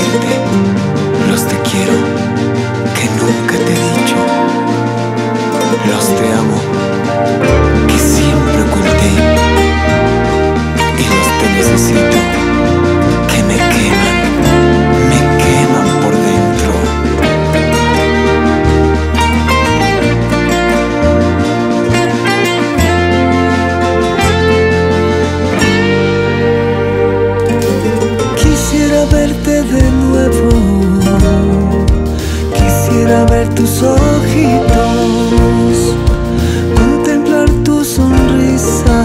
decirte los te quiero que nunca te he dicho, los te amo que siempre oculté, y los te necesito que me queman por dentro. Quisiera verte de nuevo, quisiera ver tus ojitos, contemplar tu sonrisa,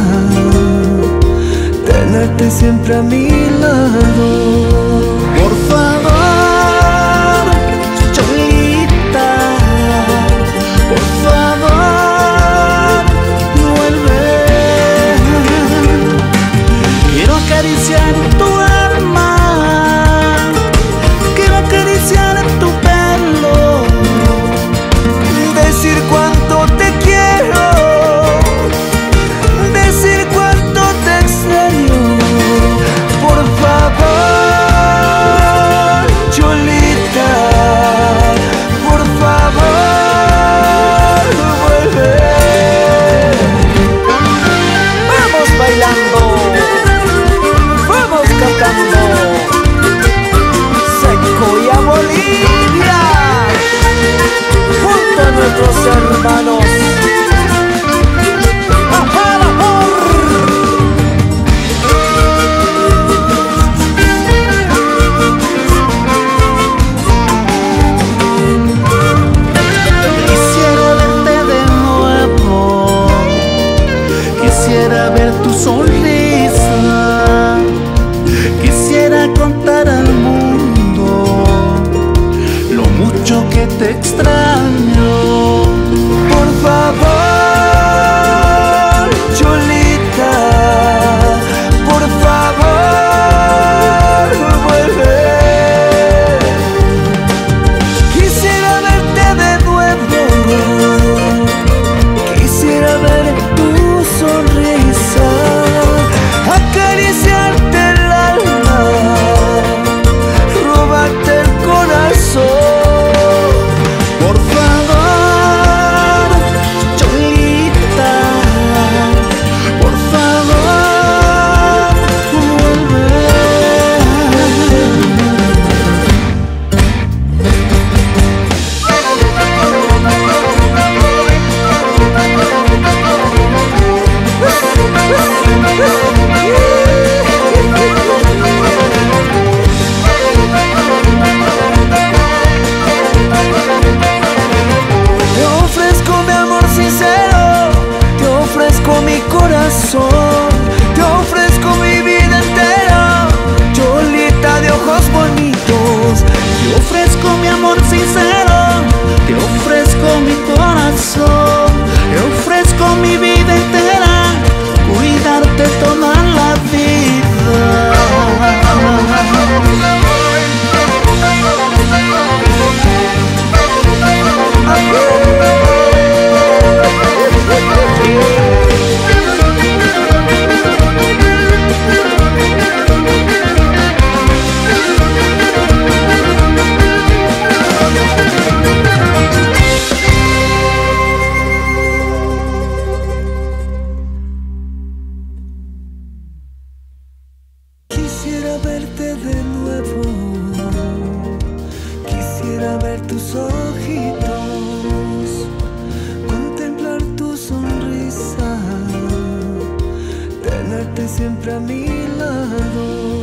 tenerte siempre a mi lado. Por favor, Cholita, por favor, vuelve. Quiero acariciar tu alma, quiero acariciar tu pelo, decir cuánto te quiero, decir cuánto te extraño. Por favor, Cholita, por favor, vuelve. Vamos bailando, vamos cantando, Seco y a Bolivia, junto a nuestros hermanos. Quisiera verte de nuevo, quisiera ver tu sonrisa, quisiera contar al mundo lo mucho que te extraño. Por favor, Cholita, por favor, vuelve. Quisiera verte de nuevo, quisiera ver tu sonrisa, acariciarte el alma, robarte el corazón. Por favor, Cholita, por favor, vuelve. Te ofrezco mi amor sincero, te ofrezco mi corazón, te ofrezco mi vida entera, Cholita de ojos bonitos. Te ofrezco mi amor sincero, te ofrezco mi corazón, te ofrezco mi vida entera, cuidarte toda la vida. Quisiera verte de nuevo, quisiera ver tus ojitos, contemplar tu sonrisa, tenerte siempre a mi lado.